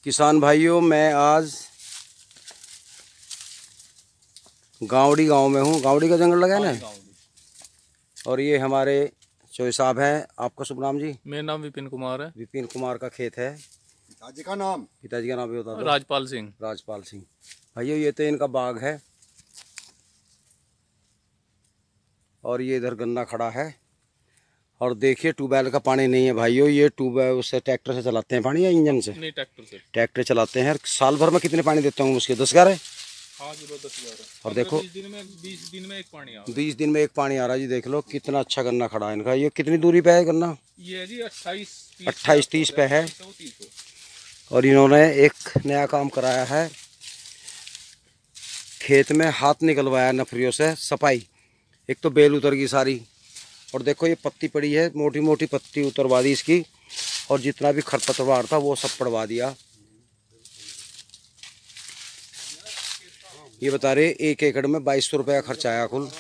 किसान भाइयों, मैं आज गावड़ी गांव में हूँ। गावड़ी का जंगल लगा है ना, और ये हमारे चोई साहब हैं। आपका शुभ नाम जी? मेरा नाम विपिन कुमार है। विपिन कुमार का खेत है। पिताजी का नाम भी बता दो। राजपाल सिंह। राजपाल सिंह। भाइयों, ये तो इनका बाग है और ये इधर गन्ना खड़ा है। और देखिए, ट्यूबवेल का पानी नहीं है भाइयों। ये ट्यूबवेल उससे ट्रैक्टर से चलाते हैं पानी या इंजन से? नहीं, ट्रैक्टर से। ट्रैक्टर चलाते हैं। साल भर में कितने पानी देते होंगे उसके? 10-11? हाँ जी, 10-11। और देखो, 20 दिन में एक पानी आ रहा है। 20 दिन में एक पानी आ रहा है जी। देख लो कितना अच्छा गन्ना खड़ा है इनका। ये कितनी दूरी पे है गन्ना? ये जी 28-30 पे है। और इन्होंने एक नया काम कराया है, खेत में हाथ निकलवाया नफरियों से सफाई। एक तो बेल उतर गई सारी, और देखो ये पत्ती पड़ी है, मोटी मोटी पत्ती उतरवा दी इसकी, और जितना भी खरपतवार था वो सब पड़वा दिया। ये बता रहे 1 एकड़ में 2200 रुपये का खर्च आया कुल।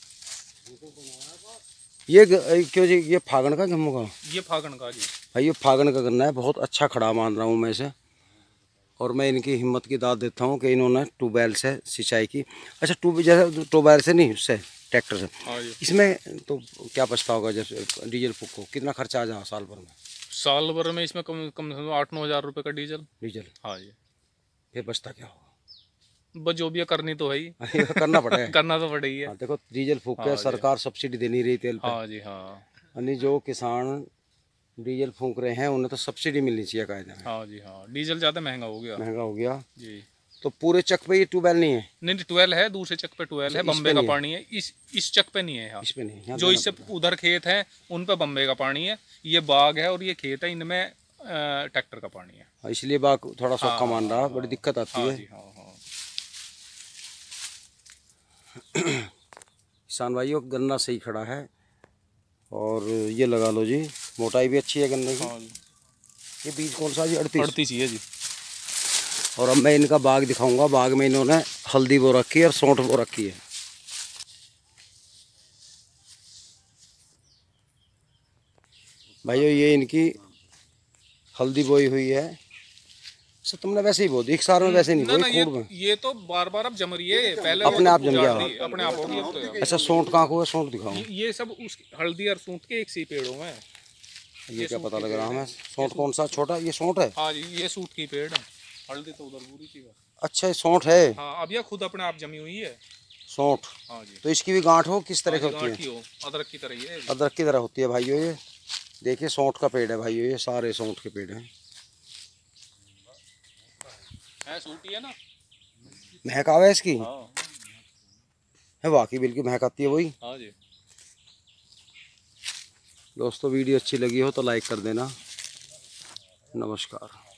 ये क्यों जी? ये फागण का गेहूं का? ये फागण का जी भाई, ये फागण का गन्ना है। बहुत अच्छा खड़ा मान रहा हूँ मैं इसे, और मैं इनकी हिम्मत की दाद देता हूँ कि इन्होंने ट्यूबवेल से सिंचाई की। अच्छा, जैसे ट्यूबवेल से नहीं, उससे ट्रैक्टर से। इसमें तो क्या पछता होगा? जैसे डीजल फूको कितना खर्चा आ जाए साल भर में? साल भर में इसमें कम से कम 8-9 हज़ार रुपये का डीजल। हाँ जी। फिर बचता क्या होगा? बस जो भी है करनी तो है ही। करना पड़ेगा। करना तो पड़ेगी। हाँ, देखो डीजल फूक के सरकार सब्सिडी दे नहीं रही तेल पे। हाँ जी, हाँ। यानी जो किसान डीजल फूंक रहे हैं उन्हें तो सब्सिडी मिलनी चाहिए कायदे में। हाँ जी, हाँ। डीजल ज़्यादा महंगा हो गया जी। तो पूरे चक पे ये ट्यूबवेल नहीं है? नहीं, ट्वेल्व है। दूसरे चक पे ट्वेल्व है। बम्बे का पानी है। इस चक पे नहीं है यहाँ। इस पे नहीं। जो इससे उधर खेत है उन पे बम्बे का पानी है। ये बाग है और ये खेत है, इनमें ट्रैक्टर का पानी है। इसलिए बाग थोड़ा सोखा मान रहा। बड़ी दिक्कत आती है। किसान भाइयों, गन्ना सही खड़ा है, और ये लगा लो जी, मोटाई भी अच्छी है गन्ने की। ये बीज कौन सा जी? 38 ही है जी। और अब मैं इनका बाग दिखाऊंगा। बाग में इन्होंने हल्दी बो रखी है और सौंठ बो रखी है। भाइयों, ये इनकी हल्दी बोई हुई है। सर, तुमने वैसे ही बो दी? एक साल में वैसे नहीं बोई? खूब में ये तो बार आप जम रही है। पहले अपने आप जम गया। अपने आप होगी अब तो। अच्छा, सौंठ कहाँ को है? सौंठ दिखाओ। ये सब उस हल्दी और सूंठ के एक सी पेड़ों में। ये क्या पता लग रहा है हमें? सौंठ कौन सा? छोटा ये सौंठ है? हाँ जी, ये सूंठ की पेड़ है। हल्दी तो उधर पूरी थी। अच्छा, ये सौंठ है। हाँ, अब ये खुद अपने आप जमी हुई है सौंठ। हाँ जी। तो इसकी भी गांठ हो किस तरह की होती है? अदरक की तरह है। अदरक की तरह होती है भाइयों। ये देखिए, सौंठ का पेड़ है भाइयों। ये सारे सौंठ के पेड़ हैं। सूठी है ना, महक आवे इसकी। हाँ। है वाकई, बिल्कुल महक आती है वही। हाँ जी। दोस्तों, वीडियो अच्छी लगी हो तो लाइक कर देना। नमस्कार।